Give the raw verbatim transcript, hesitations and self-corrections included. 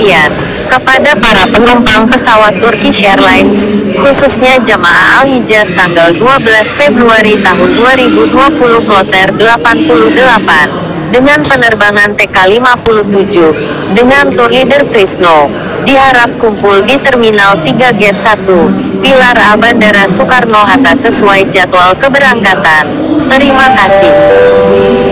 perhatian kepada para penumpang pesawat Turkish Airlines, khususnya jemaah Al-Hijaz tanggal dua belas Februari tahun dua ribu dua puluh kloter delapan puluh delapan, dengan penerbangan T K lima puluh tujuh, dengan tour leader Trisno, diharap kumpul di Terminal tiga Gate satu, Pilar A Bandara Soekarno-Hatta sesuai jadwal keberangkatan. Terima kasih.